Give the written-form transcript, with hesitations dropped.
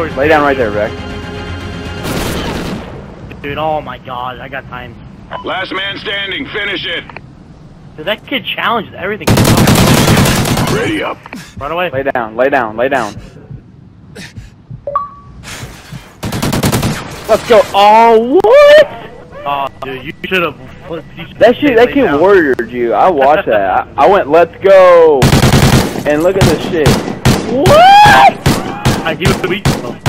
Where's Lay down right there, Rex. Dude, oh my god, I got time. Last man standing, finish it. Dude, that kid challenges everything. Ready up. Run away. Lay down, lay down, lay down. Let's go. Oh, what? Oh, dude, you should have. That kid warriored you. I watched that. I went, let's go. And look at this shit. What? He was weak though.